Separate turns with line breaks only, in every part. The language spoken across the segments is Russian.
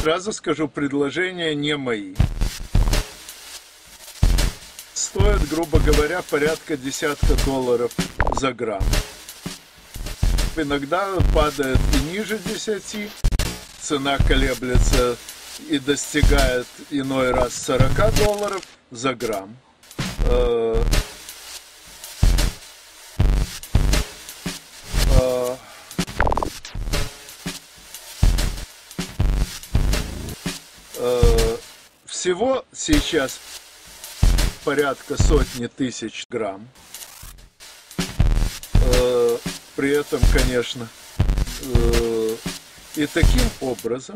Сразу скажу, предложения не мои. Стоит, грубо говоря, порядка десятка долларов за грамм. Иногда падает и ниже 10, цена колеблется и достигает иной раз 40 долларов за грамм. Всего сейчас порядка сотни тысяч грамм. При этом, конечно, и таким образом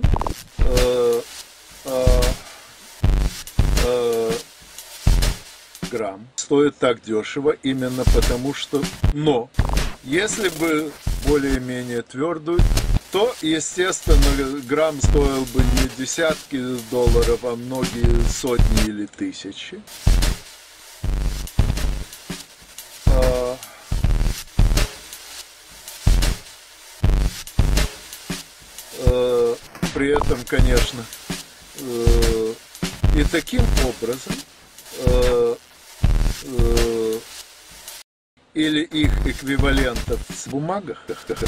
грамм стоит так дешево именно потому что, но если бы более-менее твердую, то, естественно, грамм стоил бы не десятки долларов, а многие сотни или тысячи. При этом, конечно, и таким образом или их эквивалентов в бумагах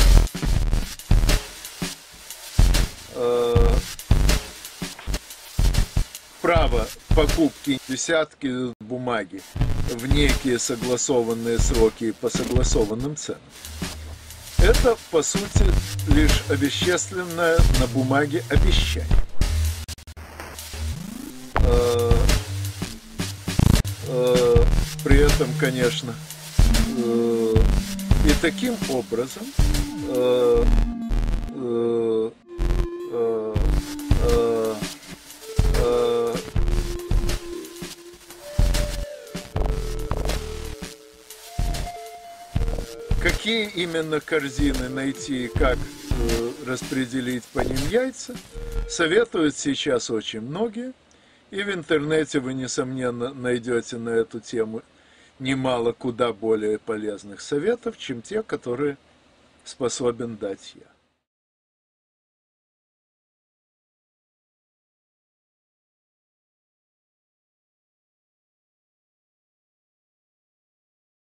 право покупки десятки бумаги в некие согласованные сроки и по согласованным ценам. Это, по сути, лишь овещественное на бумаге обещание. При этом, конечно, и таким образом какие именно корзины найти и как распределить по ним яйца, советуют сейчас очень многие. И в интернете вы, несомненно, найдете на эту тему немало куда более полезных советов, чем те, которые способен дать я.